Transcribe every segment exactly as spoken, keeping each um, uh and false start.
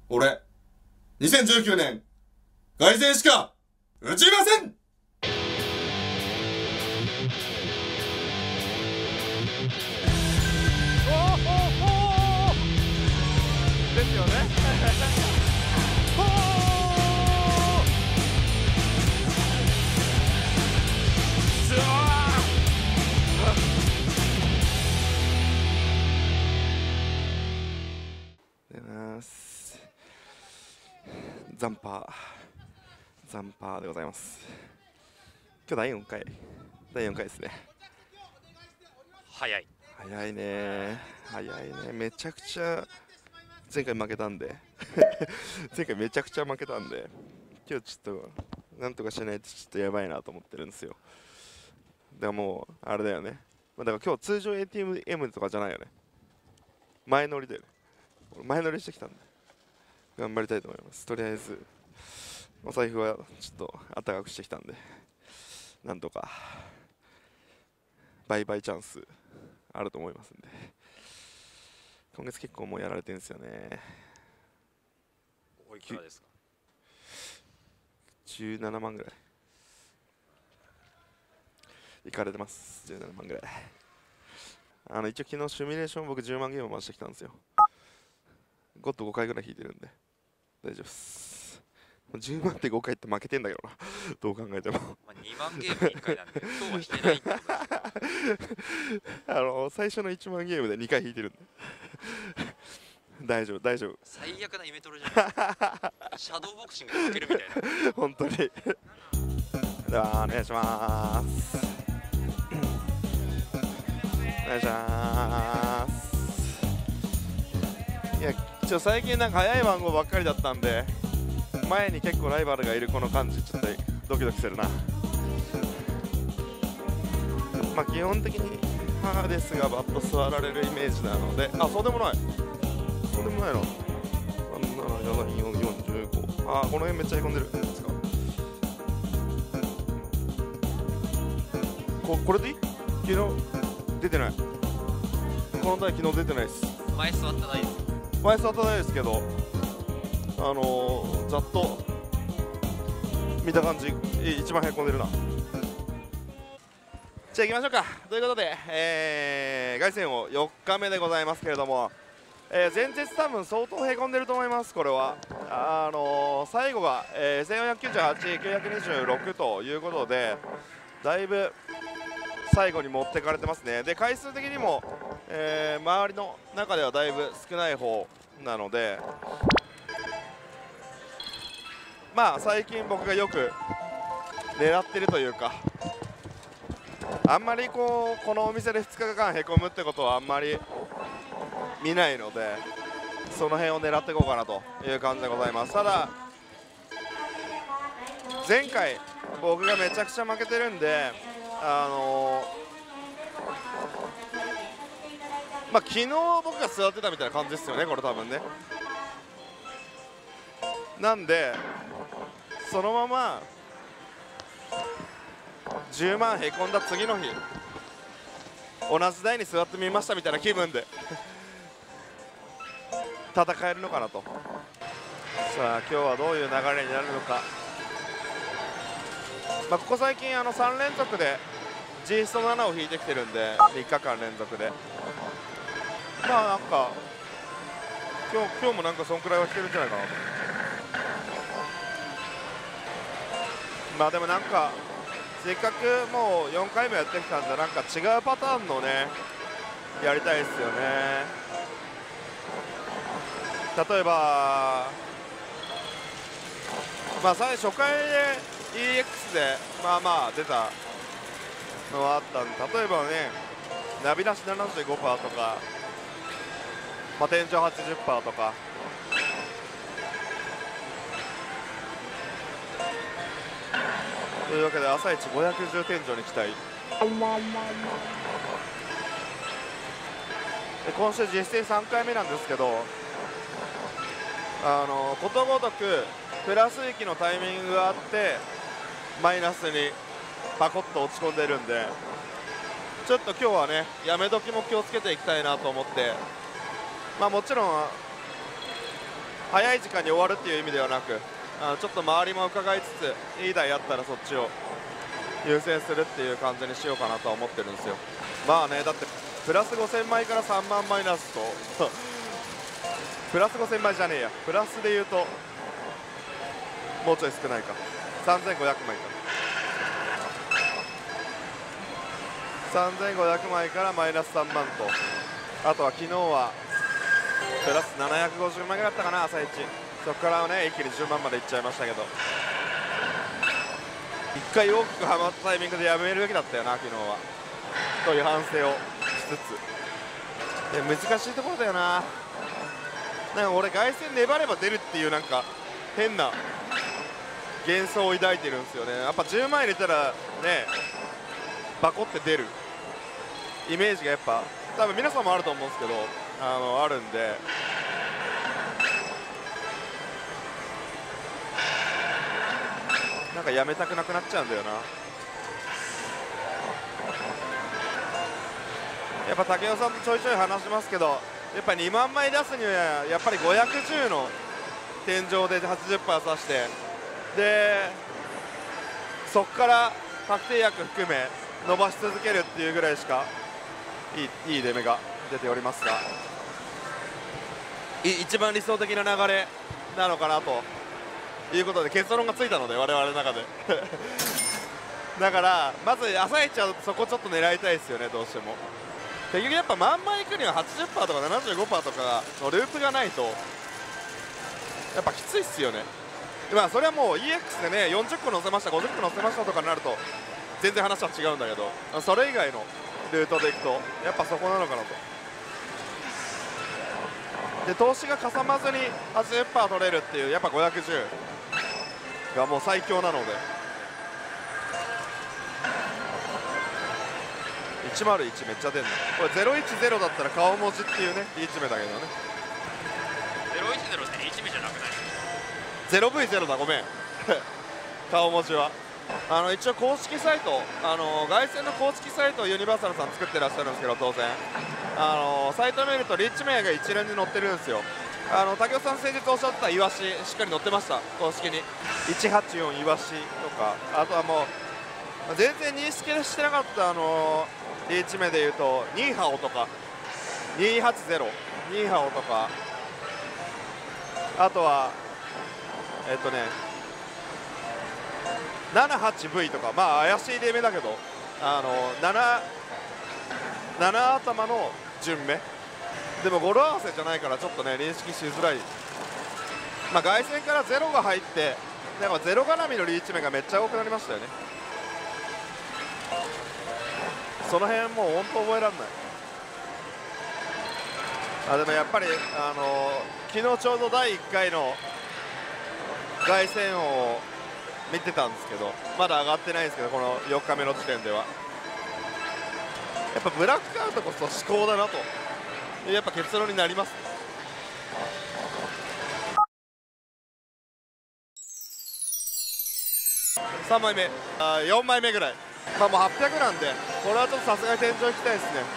俺、にせんじゅうきゅうねん、凱旋しか打ちません。 おおおおですよね。おおすごい。出ます。ザンパーザンパーでございます。今日だいよんかいだいよんかいですね。 早い早いね早いね。めちゃくちゃ前回負けたんで前回めちゃくちゃ負けたんで、今日ちょっとなんとかしないとちょっとやばいなと思ってるんですよ。でもうあれだよね、だから今日通常 エーティーエム とかじゃないよね、前乗りだよね。前乗りしてきたんで頑張りたいと思います。とりあえずお財布はちょっとあったかくしてきたんで、なんとか売買チャンスあると思いますんで。今月結構もうやられてるんですよね。 おいくらですか？ じゅうななまんぐらいいかれてます。じゅうななまんぐらい。あの一応昨日シミュレーション僕じゅうまんゲーム回してきたんですよ。ゴッドごかいぐらい引いてるんで大丈夫です。じゅうまんってごかいって負けてんだけどなどう考えてもまあにまんゲームにいっかいなんで今日は引けないってことですあの最初のいちまんゲームでにかい引いてるんで大丈夫大丈夫。 最悪なイメトレじゃないシャドーボクシングで負けるみたいな本当にではお願いします。お願いします。いやちょ最近なんか早い番号ばっかりだったんで、前に結構ライバルがいるこの感じちょっとドキドキするな。まあ基本的に母ですがバット座られるイメージなので、あそうでもないそうでもないな。さんななななよんよんじゅうご、あこの辺めっちゃへこんでるんですか。ここれでいい？昨日出てない、この台昨日出てないです。 前座ってないです。 前座ってないですけど、あのー、ざっと見た感じ一番へこんでるな。じゃあ行きましょうか。ということで、えー、凱旋をよっかめでございますけれども、えー、前日多分相当へこんでると思います。これはあのー、最後が、えー、せんよんひゃくきゅうじゅうはち、きゅうひゃくにじゅうろくということでだいぶ最後に持ってかれてますね。で回数的にも、えー、周りの中ではだいぶ少ない方なので、まあ最近僕がよく狙ってるというか、あんまりこうこのお店でふつかかんへこむってことはあんまり見ないので、その辺を狙っていこうかなという感じでございます。ただ前回僕がめちゃくちゃ負けてるんで、あのー、まあ昨日僕が座ってたみたいな感じですよねこれ多分ね。なんでそのままじゅうまんへこんだ次の日同じ台に座ってみましたみたいな気分で戦えるのかなと。さあ今日はどういう流れになるのか。まあここ最近あのさん連続で G ストななを引いてきてるんでみっかかん連続で、まあなんか今日今日もなんかそんくらいは引けるんじゃないかなと。まあでもなんかせっかくもうよんかいめやってきたんで、なんか違うパターンのねやりたいですよね。例えばまあ最初回で イーエックス でまあまあ出たのはあったんで、例えばねナビ出し ななじゅうごパーセント とか、まあ、天井 はちじゅっパーセント とかというわけで朝一ごひゃくじゅう天井に期待。で今週実践さんかいめなんですけど、あのことごとくプラス域のタイミングがあってマイナスにパコッと落ち込んでるんで、ちょっと今日はねやめ時も気をつけていきたいなと思って、まあもちろん早い時間に終わるっていう意味ではなく、あのちょっと周りも伺いつついい台やったらそっちを優先するっていう感じにしようかなとは思ってるんですよ。まあね、だってプラスごせんまいからさんまんマイナスとプラスごせんまいじゃねえや、プラスでいうともうちょい少ないか、さんぜんごひゃくまいか、さんぜんごひゃくまいからマイナスさんまんと、あとは昨日はプラスななひゃくごじゅうまいぐらいだったかな、朝一。そこからね一気にじゅうまんまでいっちゃいましたけど、一回大きくはまったタイミングでやめるべきだったよな昨日はという反省をしつつ、いや難しいところだよな。なんか俺凱旋粘れば出るっていうなんか変な幻想を抱いてるんですよね。やっぱじゅうまん入れたらねバコって出るイメージがやっぱ多分皆さんもあると思うんですけど、あのあるんで、なんかやめたくなくなっちゃうんだよな。やっぱ武雄さんとちょいちょい話しますけど、やっぱにまんまい出すにはやっぱりごひゃくじゅうの天井で はちじゅっパーセント 指してでそこから確定薬含め伸ばし続けるっていうぐらいしかいい、いい出目が出ておりますが、い一番理想的な流れなのかなということで結論がついたので我々の中でだからまず朝一はそこちょっと狙いたいですよね。どうしても結局やっぱまんまいくには はちじゅっパーセント とか ななじゅうごパーセント とかのループがないとやっぱきついっすよね。まあそれはもう イーエックス でねよんじゅっこ乗せましたごじゅっこ乗せましたとかになると全然話は違うんだけど、それ以外のルートでいくとやっぱそこなのかなと。で投資がかさまずに はちじゅっパーセント 取れるっていうやっぱごひゃくじゅうがもう最強なので、いちまるいちめっちゃ出んなこれ。ゼロいちゼロだったら顔文字っていうねリーチ目だけどね。 ゼロいちゼロってリーチ目じゃなくない？ ゼロブイゼロ だごめん顔文字はあの一応公式サイト、あの凱旋の公式サイトをユニバーサルさん作ってらっしゃるんですけど、当然あのサイト見るとリーチ名が一連に載ってるんですよ。あの武雄さん先日おっしゃったイワシしっかり載ってました公式に。いちはちよんイワシとか、あとはもう全然認識してなかったあのリーチ名でいうとニーハオとかにはちゼロニーハオとか、あとはえっとね ななはちブイ とか、まあ怪しい出目だけどあの 7, 7頭の順目でも語呂合わせじゃないからちょっとね認識しづらい。まあ凱旋からゼロが入ってなんかゼロ絡みのリーチ目がめっちゃ多くなりましたよね。その辺もう本当覚えられない。あでもやっぱりあの昨日ちょうどだいいっかいの凱旋を見てたんですけど、まだ上がってないんですけどこのよっかめの時点ではやっぱブラックアウトこそ至高だなとやっぱ結論になります。さんまいめあよんまいめぐらい、まあもうはっぴゃくなんでこれはちょっとさすがに天井行きたいですね。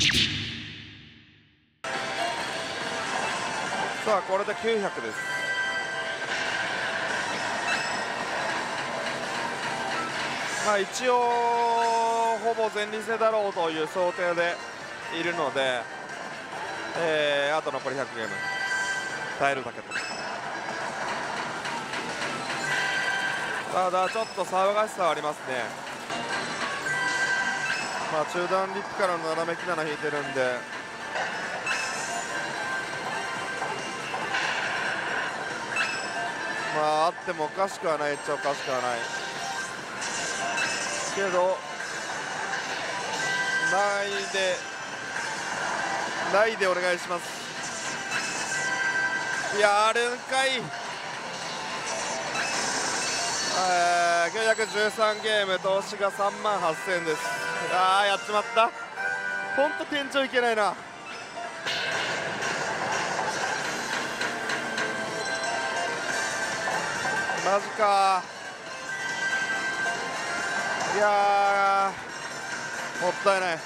さあこれできゅうひゃくです。まあ一応ほぼ全リセだろうという想定でいるので、えー、あと残りひゃくゲーム耐えるだけと。ただちょっと騒がしさはありますね。まあ中段リップからの斜めきなな引いてるんでまああってもおかしくはないっちゃおかしくはないけどないでないでお願いします。いやあるんかい。えー、きゅうひゃくじゅうさんゲーム投資がさんまんはっせんです。あーやっちまった。ほんと天井いけないな。マジか。いやーもったいない。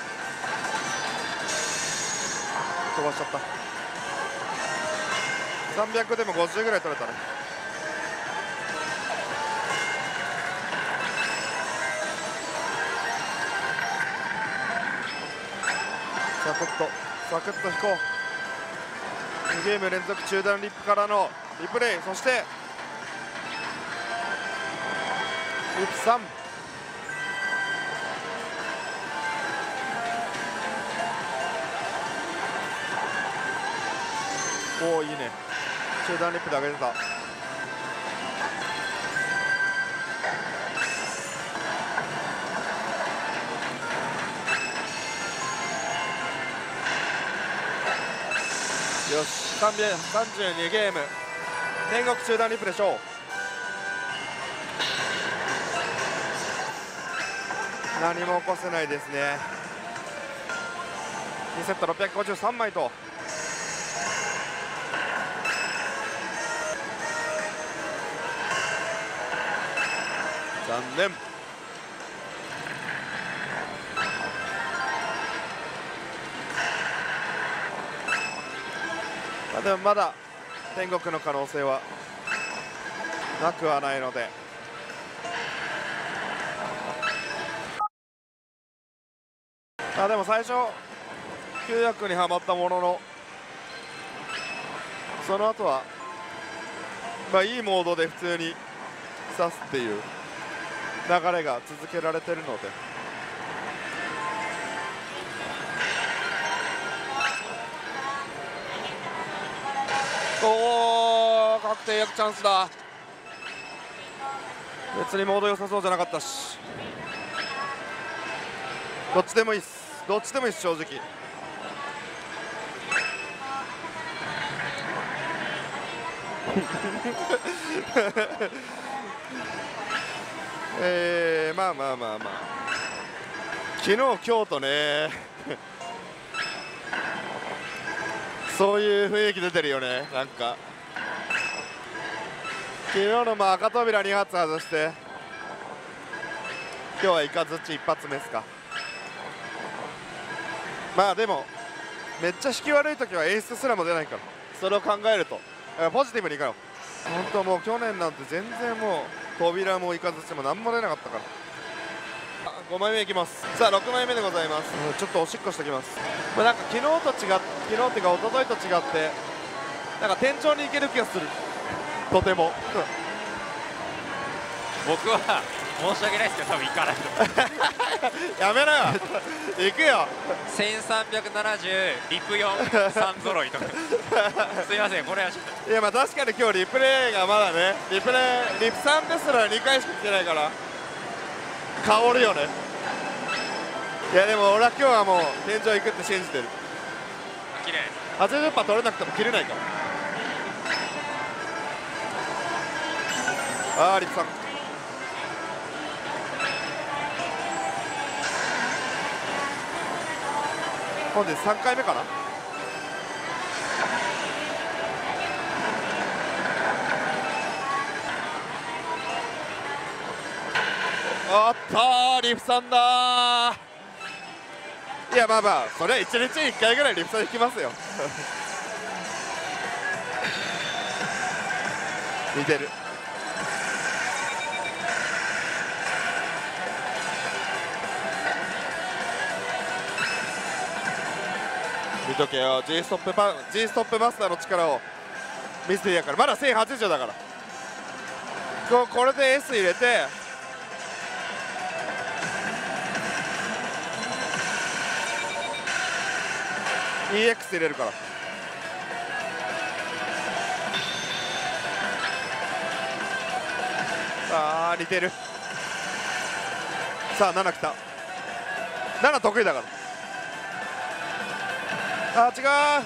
飛ばしちゃった。 さんびゃくでもごじゅうぐらい取れたね。サクッとサクッと引こう。にゲーム連続中段リップからのリプレイ、そしてリップさん。おお、いいね。中段リップで上げてた。よし、さんじゅうにゲーム天国中段リップでしょう。何も起こせないですね。にセットろっぴゃくごじゅうさんまいと。残念。まあでもまだ天国の可能性はなくはないので、あでも最初旧約にはまったものの、その後はまあいいモードで普通に刺すっていう流れが続けられてるので、おお、確定役チャンスだ。別にモード良さそうじゃなかったし、どっちでもいいっす、どっちでもいいっす正直。えー、まあまあまあまあ、昨日今日とねそういう雰囲気出てるよね。なんか昨日のまあ赤扉に発外して、今日はイカズチ一発目ですか。まあでもめっちゃ引き悪い時は演出すらも出ないから、それを考えるとポジティブにいかよ。本当もう去年なんて全然もう扉もイカズチも何も出なかったから。ごまいめいきます。さあろくまいめでございます。うん、ちょっとおしっこしてきます。まあ、なんか昨日と違って昨日っていうか一昨日と違ってなんか天井に行ける気がする、とても。 僕は申し訳ないですけど多分行かないとやめろよ行くよ。 せんさんびゃくななじゅうリプよんさん揃いとかすいません、これはちょっと。 いやまあ確かに今日リプレイがまだね、リプレイリプさんですらにかいしか来てないから香るよね。いやでも俺は今日はもう天井行くって信じてる。 綺麗。 はちじゅっパーセント取れなくても切れないから。ああリプさん、本日さんかいめかな。あったー、リプさんだー。いやまあまあそれはいちにちにいっかいぐらいリプさん引きますよ似てる。見とけよ、 G ストップパ G ストップマスターの力を見せてやから。まだせんはちじゅうだから、ここれで S 入れてイーエックス 入れるから。あー似てる。さあななきた。なな得意だから。あー違う。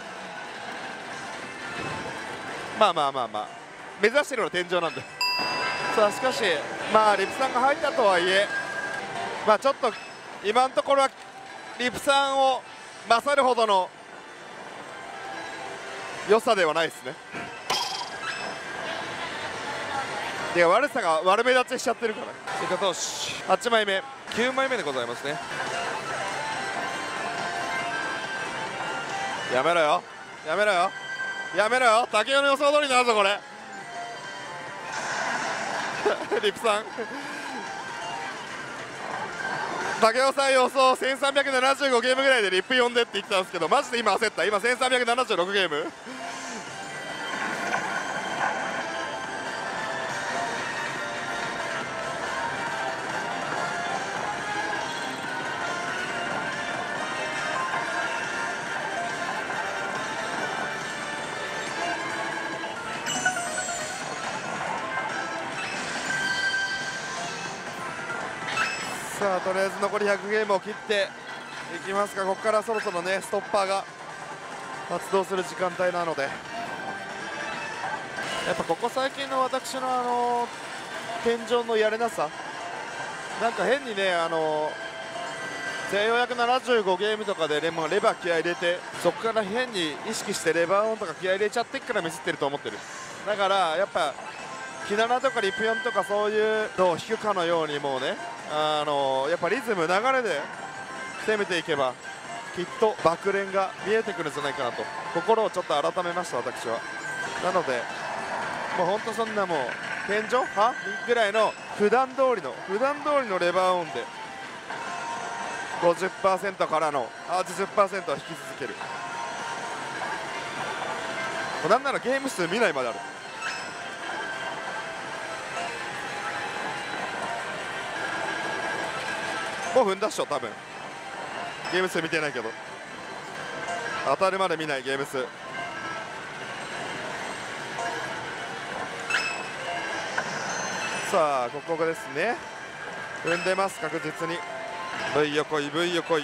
まあまあまあまあ目指してるのは天井なんで。さあしかしまあリプさんが入ったとはいえ、まあちょっと今のところはリプさんを勝るほどの良さではないですね。いや悪さが悪目立ちしちゃってるから。追加投手はちまいめきゅうまいめでございますね。やめろよやめろよ。 やめろよ、竹雄の予想通りになるぞこれリップさん竹雄さん予想せんさんびゃくななじゅうごゲームぐらいでリップ呼んでって言ってたんですけど、マジで今焦った。今せんさんびゃくななじゅうろくゲームさあとりあえず残りひゃくゲームを切っていきますが、ここからそろそろねストッパーが発動する時間帯なので、やっぱここ最近の私のあの天井のやれなさ、なんか変にねあのせんよんひゃくななじゅうごゲームとかでレバー気合い入れて、そこから変に意識してレバーオンとか気合い入れちゃってっからミスってると思ってる。だからやっぱキナナとかリプヨンとかそういうのを引くかのように、もうねあのやっぱリズム流れで攻めていけばきっと爆練が見えてくるんじゃないかなと心をちょっと改めました私は。なのでもうほんとそんなもう天井はぐらいの普段通りの普段通りのレバーオンで ごじゅっパーセント からの はちじゅっパーセント は引き続ける。なんならゲーム数見ないまである。もう踏んだっしょ多分。ゲーム数見てないけど当たるまで見ないゲーム数。さあここですね、踏んでます確実に。 V 横い V 横い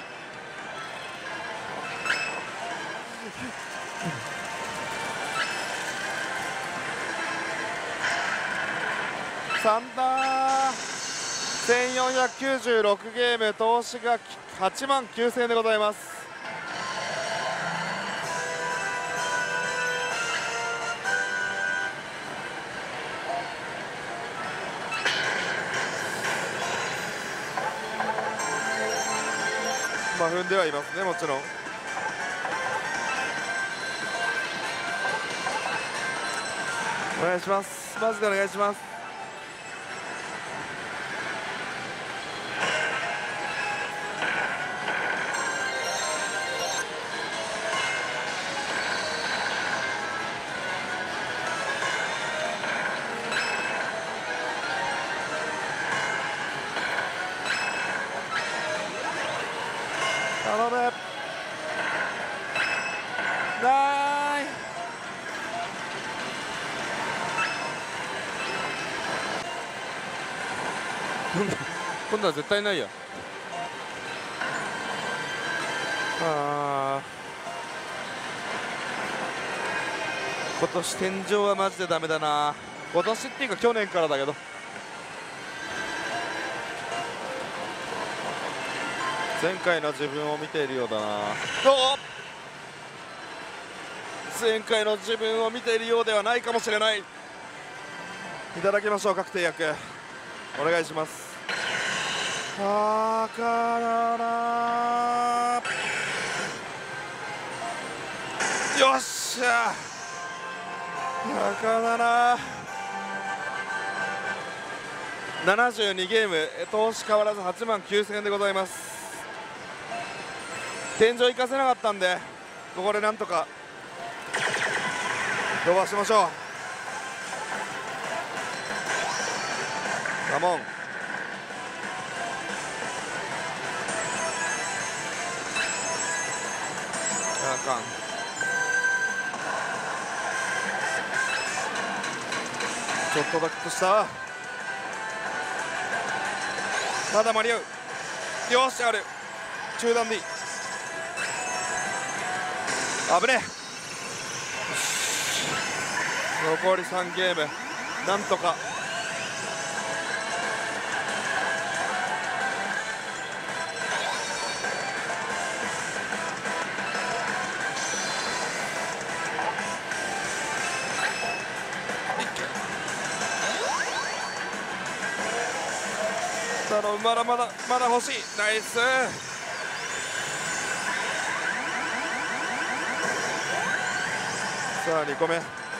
さんだー。せんよんひゃくきゅうじゅうろくゲーム、投資がはちまんきゅうせんえんでございます。まあ踏んではいますね、もちろん。お願いします、マジでお願いします。頼む。ない今度は絶対ないや。あ今年天井はマジでダメだな。今年っていうか去年からだけど、前回の自分を見ているようだな。お前回の自分を見ているようではないかもしれない。いただきましょう確定薬お願いします。あーからなよっしゃだからな。ななじゅうにゲーム、投資変わらずはちまんきゅうせんえんでございます。天井行かせなかったんで、ここでなんとか伸ばしましょう。カモン。あかん。ちょっとだけとした。まだ間に合う。よしある。中段でいい。危ねえ。残りさんゲームなんとか。頼む、まだまだまだ欲しい。ナイス。 さあにこめ、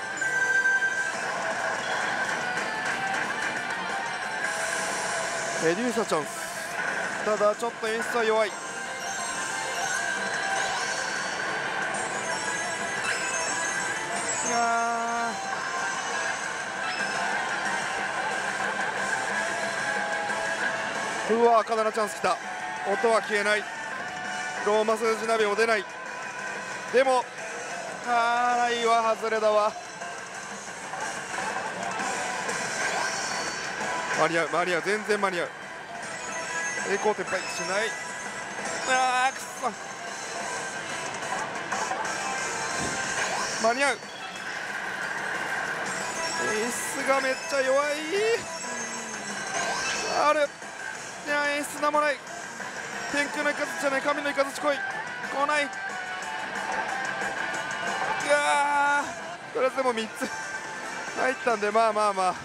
メデューサチャンス。ただちょっと演出は弱い。いやー、うわー、カナダチャンスきた。音は消えない。ローマ数字鍋も出ない。でもあー、ラインは外れだわ。間に合う間に合う、全然間に合う。栄光撤廃しない。あー、くっそ、間に合う。演出がめっちゃ弱い。ある。いや、演出なんもない。天空のイカズチじゃない、神のイカズチ来い。来ない。いやー、とりあえずでもみっつ入ったんで、まあまあまあ、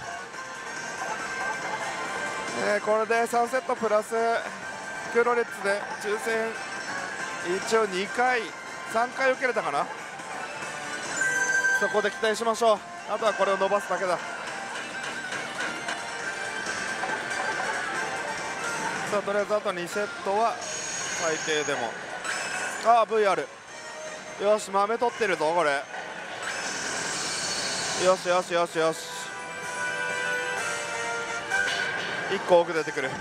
えー、これでさんセットプラスクロレッツで抽選一応にかいさんかい受けれたかな。そこで期待しましょう。あとはこれを伸ばすだけだ。さあとりあえずあとにセットは最低でも、ああ ブイアール、 よし、豆取ってるぞこれ。よしよしよしよし、いっこ多く出てくる。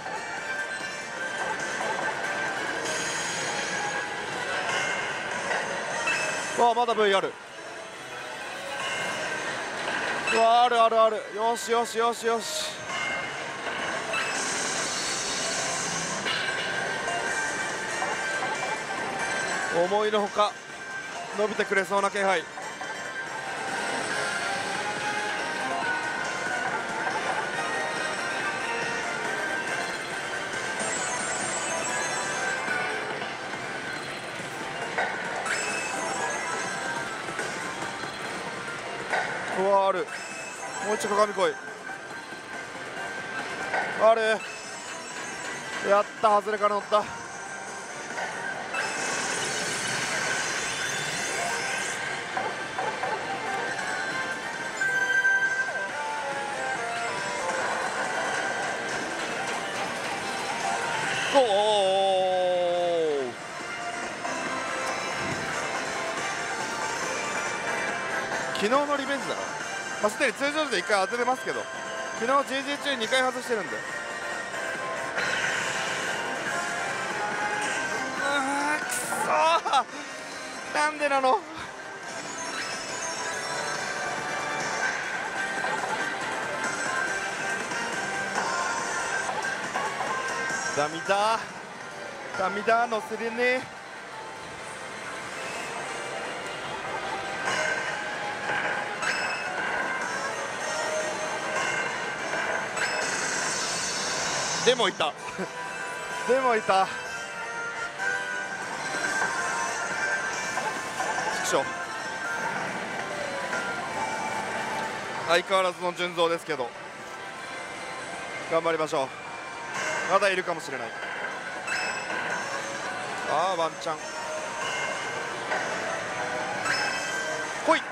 わあ、まだ ブイアール、 うわあ、あるあるある。よしよしよしよし、思いのほか伸びてくれそうな気配。うわある。もう一度鏡来い。ある。やった、外れから乗った。おお、昨日のリベンジだろ。まあ、すでに通常時でいっかい当ててますけど、昨日 ジージー 中ににかい外してるんで。あー、くそー、なんでなの。ダミだダミだ、乗せれねえ。でもいたでもいた。ちくしょう、相変わらずの純増ですけど頑張りましょう。まだいるかもしれない。ああ、ワンチャン来い。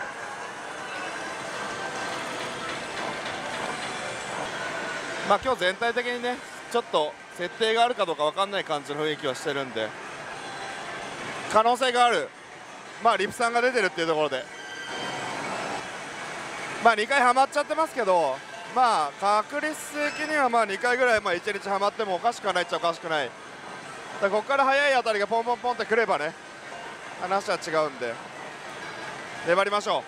まあ今日全体的にね、ちょっと設定があるかどうか分かんない感じの雰囲気はしてるんで、可能性がある。まあリプさんが出てるっていうところで、まあにかいはまっちゃってますけど、まあ確率的にはまあにかいぐらいまあいちにちはまってもおかしくはないっちゃおかしくない。だからここから速い当たりがポンポンポンってくればね、話は違うんで粘りましょう。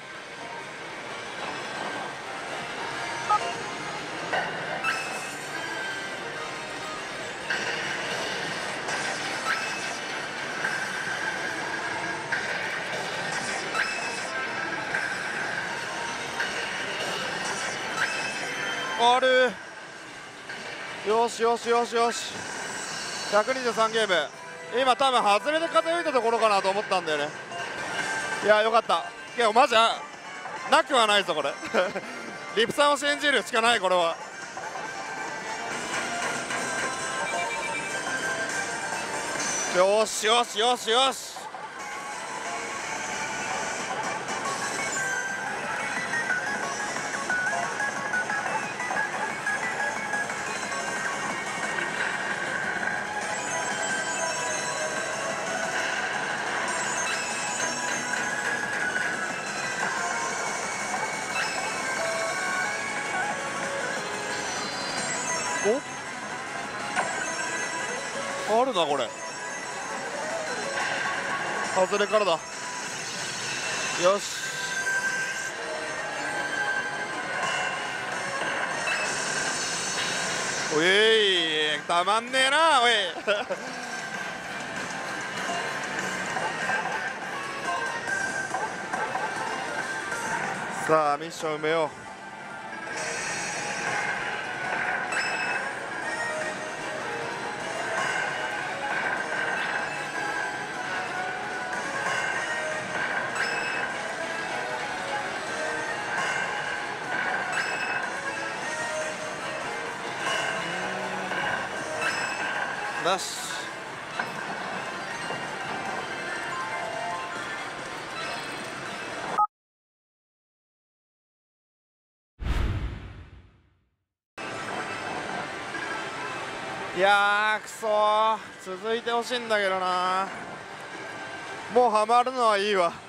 ある。よしよしよしよし、ひゃくにじゅうさんゲーム、今多分外れで風吹いたところかなと思ったんだよね。いやよかった。いやマジなくはないぞこれリプさんを信じるしかないこれは。よしよしよしよし、 おあるなこれ。外れからだ。よし。おいたまんねえなおいさあミッション埋めよう。なし。いやーくそー、続いてほしいんだけどな。もうハマるのはいいわ。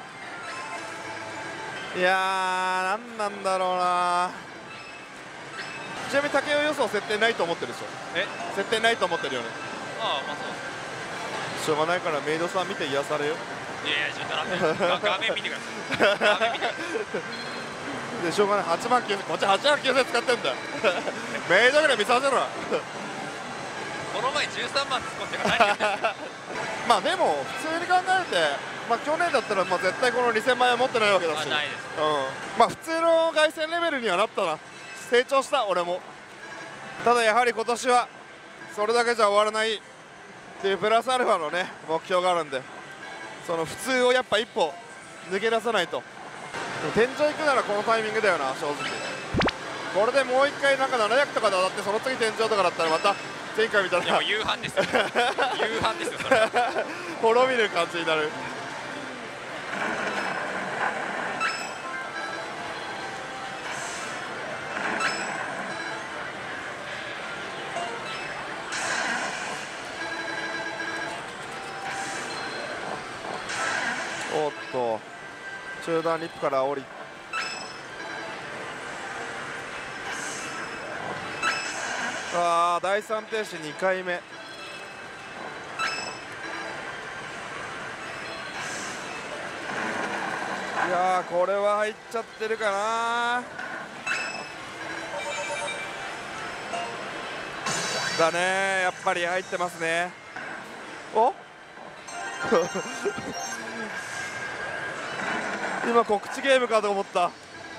いやーなんなんだろうな。ちなみに竹雄予想設定ないと思ってるでしょ。 え設定ないと思ってるよね。 ああまあそうです。 しょうがないからメイドさん見て癒されよ。 いやいやちょっと画面画面見てください。画面見てください。 でしょうがない。はちまんきゅうせん、こっちはちまんきゅうせん使ってんだよメイドぐらい見させろこの前じゅうさんまん突っ込んでから何言ってんの。 まあでも普通に考えて、まあ、去年だったらまあ絶対このにせんまんえん持ってないわけだし、 あないです。 うん、まあ普通の凱旋レベルにはなったな。成長した俺も。ただやはり今年はそれだけじゃ終わらないっていうプラスアルファのね目標があるんで、その普通をやっぱ一歩抜け出さないと。でも天井行くならこのタイミングだよな正直。これでもう一回なんかななひゃくとかで当たってその次天井とかだったらまた前回みたいないやもう夕飯ですよ。夕飯ですよそれ。 滅びる感じになる。おっと中段リップから降り、あー第三停止にかいめ。いやーこれは入っちゃってるかな。だね、やっぱり入ってますね。お今告知ゲームかと思った。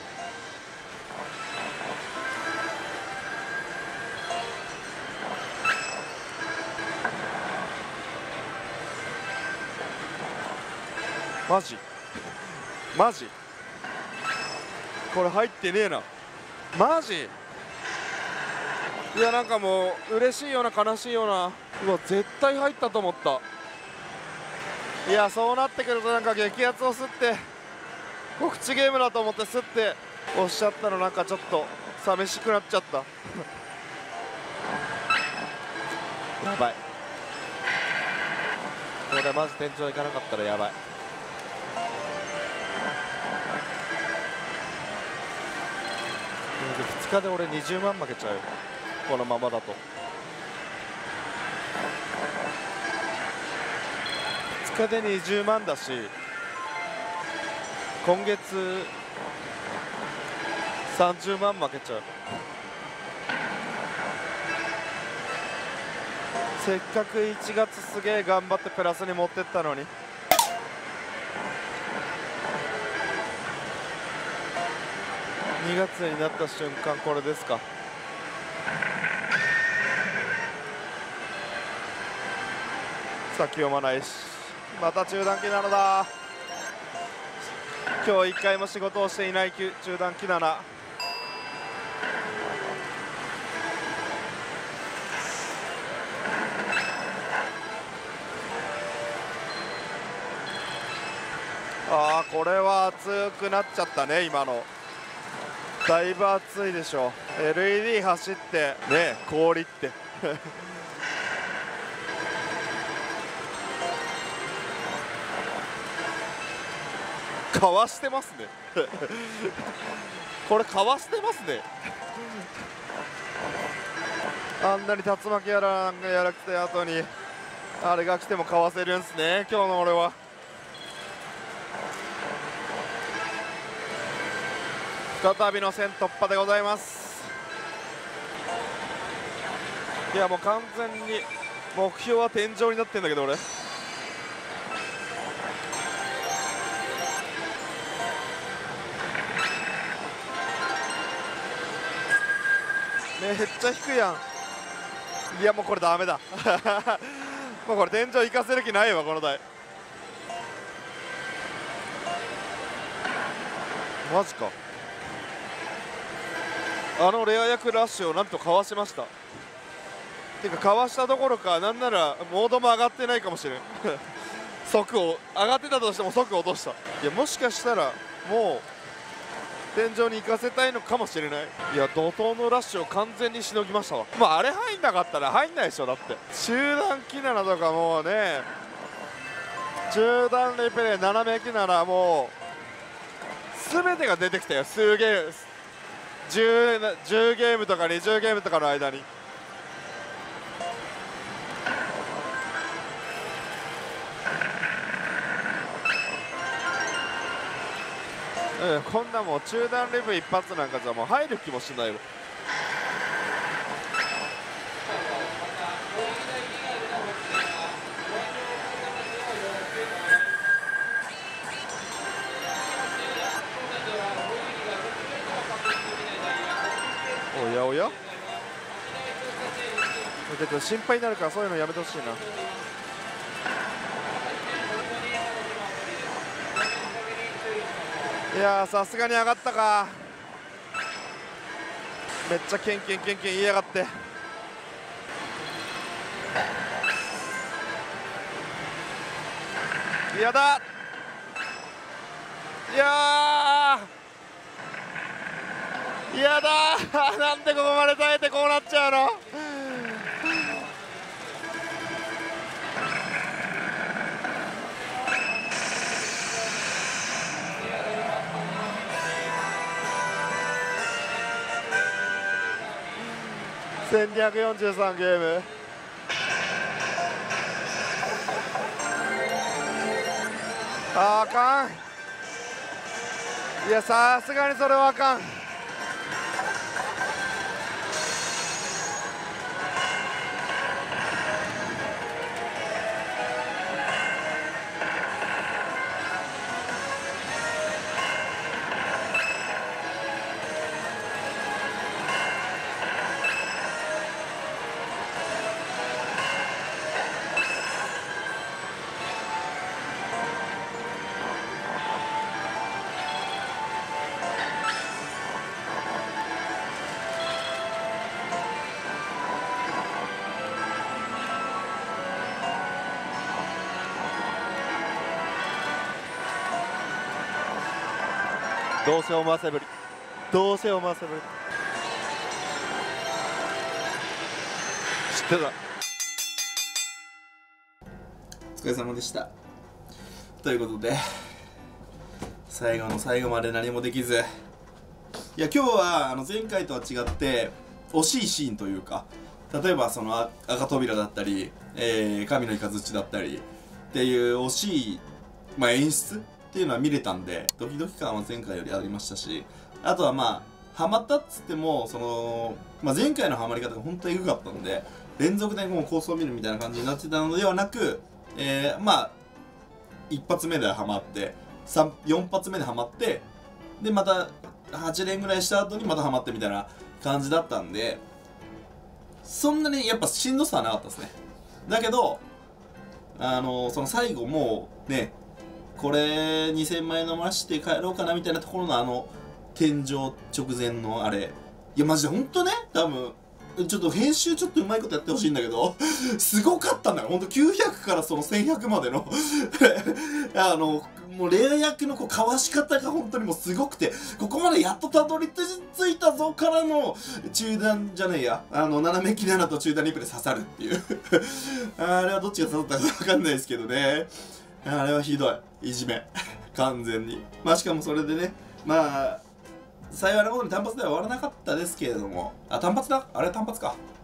マジマジこれ入ってねえな。マジいやなんかもう嬉しいような悲しいような。うわ絶対入ったと思った。いやそうなってくるとなんか激アツをすって告知ゲームだと思ってすっておっしゃったのなんかちょっと寂しくなっちゃったやばいこれマジ天井行かなかったらやばい。ふつかで俺にじゅうまん負けちゃうよこのままだと。ふつかでにじゅうまんだし今月さんじゅうまん負けちゃう。せっかくいちがつすげえ頑張ってプラスに持ってったのに。にがつになった瞬間これですか。先読まないしまた中断機なのだ。今日いっかいも仕事をしていない中断機なな。あーこれは熱くなっちゃったね今の。だいぶ熱いでしょ。 エルイーディー 走ってね氷ってかわしてますねこれかわしてますねあんなに竜巻やらなんかやら来た後にあれが来てもかわせるんすね今日の俺は。再びの線突破でございます。いやもう完全に目標は天井になってんだけど俺。めっちゃ低いやん。いやもうこれダメだもうこれ天井行かせる気ないわこの台。マジか。あのレア役ラッシュをなんとかわしました。てかかわしたどころかなんならモードも上がってないかもしれん速を上がってたとしても速を落とした。いやもしかしたらもう天井に行かせたいのかもしれない。いや怒涛のラッシュを完全にしのぎましたわ。まああれ入んなかったら入んないでしょ。だって中段キナラとかもうね、中段レペレ斜めキナラもう全てが出てきたよ。数ゲーム 10, じゅうゲームとかにじゅうゲームとかの間に。うん、こんなもう中段レブ一発なんかじゃもう入る気もしないわ。おやおや、ちょっと心配になるからそういうのやめてほしいな。いやーさすがに上がったか。めっちゃケンケンケンケン言いやがって。やだ。いやーやだーなんでここまで耐えてこうなっちゃうの。せんにひゃくよんじゅうさんゲーム。あかん。いやさすがにそれはあかん。どうせ思わせぶり、どうせ思わせぶり。知ってた。 お疲れ様でした。ということで最後の最後まで何もできず、いや今日はあの前回とは違って惜しいシーンというか、例えばその赤扉だったり、えー、神の雷だったりっていう惜しい、まあ、演出っていうのは見れたんで、ドキドキ感は前回よりありましたし、あとはまあハマったっつってもその、まあ、前回のハマり方が本当にエグかったので連続でもう構想を見るみたいな感じになってたのではなく、えー、まあ一発目でハマってよん発目でハマって、でまたはち連ぐらいした後にまたハマってみたいな感じだったんで、そんなにやっぱしんどさはなかったですね。だけどあのその最後もうね、これにせんまん円飲まして帰ろうかなみたいなところのあの天井直前のあれ、いやマジでほんとね、多分ちょっと編集ちょっとうまいことやってほしいんだけどすごかったんだよほんと。きゅうひゃくからそのせんひゃくまでのあのもうレア役のこうかわし方が本当にもうすごくて、ここまでやっとたどり着いたぞからの中段じゃねえや、あの斜めキナラと中段リップで刺さるっていうあれはどっちが刺さったかわかんないですけどね、あれはひどいいじめ完全に。まあしかもそれでね、まあ幸いなことに単発では終わらなかったですけれども、あ単発だ、あれ単発か、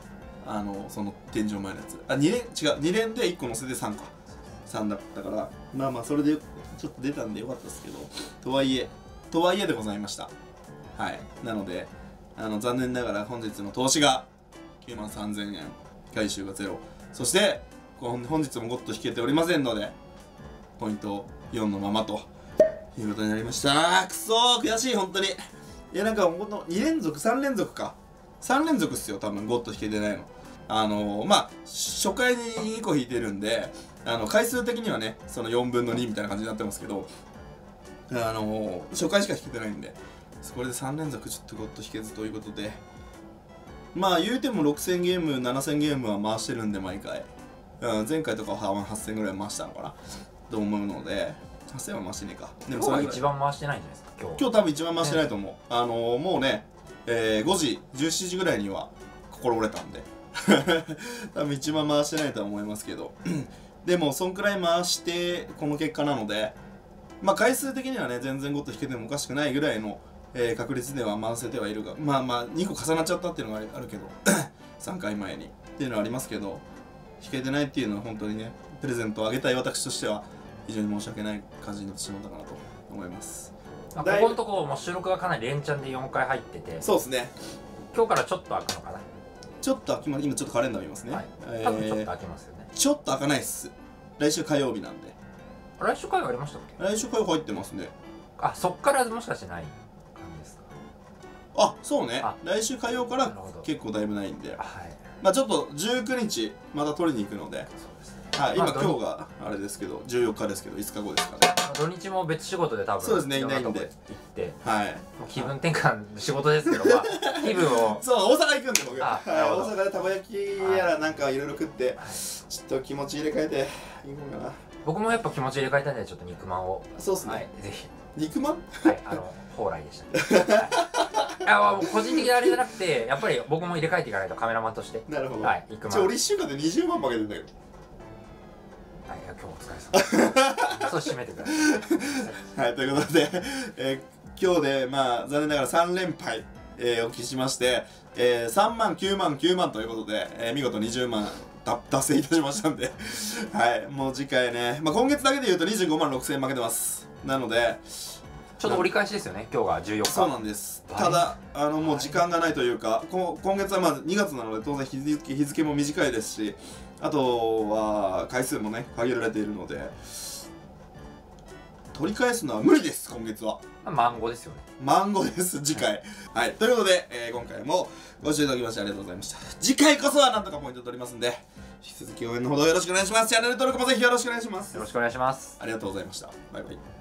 あのその天井前のやつ、あに連違うに連でいっこ乗せてさんかさんだったから、まあまあそれでちょっと出たんでよかったですけど、とはいえとはいえでございました。はい、なのであの残念ながら本日の投資がきゅうまんさんぜんえん、回収がゼロ、そして本日もゴッド引けておりませんのでポイントよんのままということになりました。くそー悔しい本当に。いやなんかほんとに連続さん連続かさん連続っすよ多分ゴッド引けてないの。あのー、まあ初回ににこ引いてるんで、あの回数的にはねそのよんぶんのにみたいな感じになってますけど、あのー、初回しか引けてないんで、これでさん連続ちょっとゴッド引けずということで、まあ言うてもろくせんゲームななせんゲームは回してるんで毎回、うん、前回とかははっせんぐらい回したのかなと思うので、はっせんは回してねえか。でも今日が一番回してないんじゃないですか今日。 今日多分一番回してないと思う、ね、あのー、もうね、えー、ごじじゅうしちじぐらいには心折れたんで多分一番回してないとは思いますけどでもそんくらい回してこの結果なので、まあ回数的にはね全然ゴッド引けてもおかしくないぐらいの、えー、確率では回せてはいるが、まあまあにこ重なっちゃったっていうのがあるけどさんかいまえにっていうのはありますけど、引けてないっていうのは本当にねプレゼントをあげたい私としては非常に申し訳ない感じになってしまったかなと思います。 まあ、ここのところもう収録がかなり連チャンでよんかい入ってて、 そうですね、 今日からちょっと開くのかな。 ちょっと開きま、今ちょっとカレンダー見ますね、 はい、 えー、 多分ちょっと開けますよね。 ちょっと開かないっす。来週火曜日なんで。 来週火曜ありましたっけ？ 来週火曜入ってますね。 あ、そっからもしかしてない感じですか？ あ、そうねあ、 来週火曜から結構だいぶないんで、 はい、 まあちょっとじゅうくにちまた取りに行くので、 そうですね。 はい、今、 まあ、 今日があれですけどじゅうよっかですけどいつかごですかね。 まあ、土日も別仕事で多分そうですね、いないんでろんなとこ行ってはい気分転換仕事ですけど、まあ気分をそう大阪行くんで僕、 あはい、 なるほど大阪でたこ焼きやらなんかいろいろ食ってちょっと気持ち入れ替えて行こうかな。 僕もやっぱ気持ち入れ替えたいんでちょっと肉まんを、 そうっすね、 はい、ぜひ。 肉まんはい、あの蓬莱でした、ね、はい、あもう個人的なあれじゃなくてやっぱり僕も入れ替えていかないとカメラマンとして。 なるほど、 はい、肉まん。 ちょ俺いっしゅうかんでにじゅうまん負けてんだけど。 はい、今日もお疲れ様そう締めてくださいはいということで、えー、今日でまあ残念ながらさん連敗、えー、お聞きしまして、えー、さんまんきゅうまんきゅうまんということで、えー、見事にじゅうまんだ達成いたしましたんではいもう次回ね、まあ、今月だけでいうとにじゅうごまんろくせんえん負けてます。なのでちょっと折り返しですよね今日がじゅうよっか。 そうなんです。ただあのもう時間がないというか、こ今月はまあにがつなので当然日付日付も短いですし、あとは回数もね限られているので取り返すのは無理です。今月はマンゴーですよね。 マンゴーです次回はいということで、えー、今回もご視聴いただきましてありがとうございました。次回こそはなんとかポイント取りますんで引き続き応援のほどよろしくお願いします。チャンネル登録もぜひよろしくお願いします。 よろしくお願いします。 ありがとうございました。バイバイ。